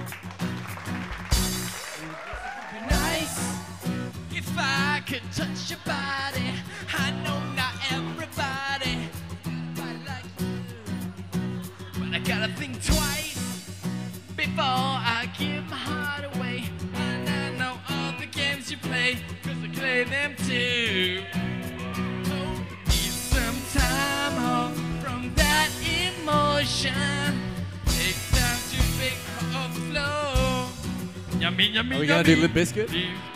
Nice if I could touch your body. I know not everybody quite like you, but I gotta think twice before I give my heart away. And I know all the games you play, 'cause I play them too. Oh, need some time off from that emotion. Take time to think of the flow. Yummy, yummy, Are we gonna do Limp Bizkit? yummy.